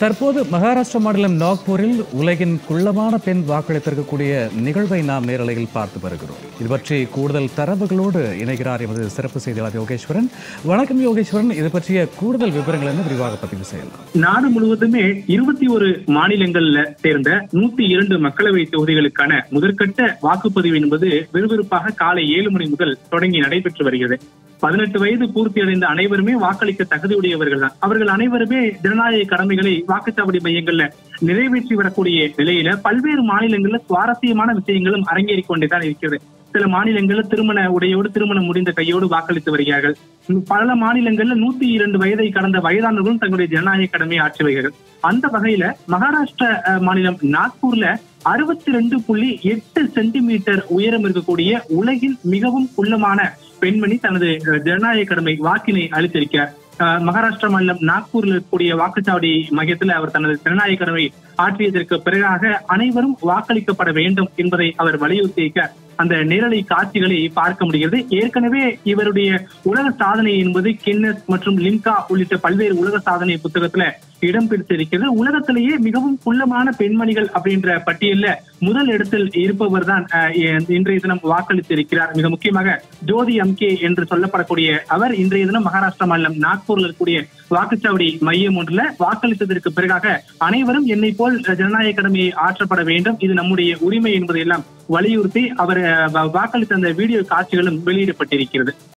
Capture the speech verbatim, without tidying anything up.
தற்போது மகாராஷ்டிரா மாநிலம் நாக்பூரில் உலகின் குள்ளமான பெண் வாக்களித்திருக்கக்கூடிய நிகழ்வை நாம் நேரலையில் பார்த்து வருகிறோம். இது பற்றி கூடுதல் தரவுகளோடு இணைகிறார் எமது சிறப்பு செய்தியாளர் யோகேஸ்வரன். வணக்கம் யோகேஸ்வரன், இது பற்றிய கூடுதல் விவரங்கள் என்ன விரிவாக பதிவு செய்யலாம்? நாடு முழுவதுமே இருபத்தி ஒரு மாநிலங்கள்ல சேர்ந்த நூத்தி இரண்டு மக்களவை தொகுதிகளுக்கான முதற்கட்ட வாக்குப்பதிவு என்பது விறுவிறுப்பாக காலை ஏழு மணி முதல் தொடங்கி நடைபெற்று வருகிறது. பதினெட்டு வயது பூர்த்தி அடைந்த அனைவருமே வாக்களிக்க தகுதியுடையவர்கள் தான். அவர்கள் அனைவருமே ஜனநாயக கடமைகளை வாக்குச்சாவடி மையங்கள்ல நிறைவேற்றி வரக்கூடிய நிலையில பல்வேறு மாநிலங்கள்ல சுவாரஸ்யமான விஷயங்களும் அரங்கேறிக் கொண்டேதான் இருக்கிறது. சில மாநிலங்கள்ல திருமண உடையோடு திருமணம் முடிந்த கையோடு வாக்களித்து வருகிறார்கள். பல மாநிலங்கள்ல நூத்தி இரண்டு வயதை கடந்த வயதானவர்களும் தங்களுடைய ஜனநாயக கடமையை ஆற்றி வருகிறார்கள். அந்த வகையில மகாராஷ்டிரா மாநிலம் நாக்பூர்ல அறுபத்தி ரெண்டு புள்ளி எட்டு சென்டிமீட்டர் உயரம் இருக்கக்கூடிய உலகின் மிகவும் குள்ளமான பெண்மணி தனது ஜனநாயக கடமை வாக்கினை அளித்திருக்கிறார். மகாராஷ்டிரா மாநிலம் நாக்பூரில் இருக்கக்கூடிய வாக்குச்சாவடி மையத்தில் அவர் தனது ஜனநாயக கடமை ஆற்றியதற்கு பிறகாக அனைவரும் வாக்களிக்கப்பட வேண்டும் என்பதை அவர் வலியுறுத்தியிருக்க அந்த நேரலை காட்சிகளை பார்க்க முடிகிறது. ஏற்கனவே இவருடைய உலக சாதனை என்பது கின்னஸ் மற்றும் லிம்கா உள்ளிட்ட பல்வேறு உலக சாதனை புத்தகத்துல இடம் பிடித்திருக்கிறது. உலகத்திலேயே மிகவும் குள்ளமான பெண்மணிகள் அப்படின்ற பட்டியல்ல முதல் இடத்தில் இருப்பவர் தான் இன்றைய தினம் வாக்களித்திருக்கிறார். மிக முக்கியமாக ஜோதி அம்கே என்று சொல்லப்படக்கூடிய அவர் இன்றைய தினம் மகாராஷ்டிரா மாநிலம் நாக்பூரில் இருக்கக்கூடிய வாக்குச்சாவடி மையம் ஒன்றுல வாக்களித்ததற்கு பிறகாக அனைவரும் என்னை போல் ஜனநாயக கடமையை ஆற்றப்பட வேண்டும், இது நம்முடைய உரிமை என்பதையெல்லாம் வலியுறுத்தி அவர் வாக்களித்த அந்த வீடியோ காட்சிகளும் வெளியிடப்பட்டிருக்கிறது.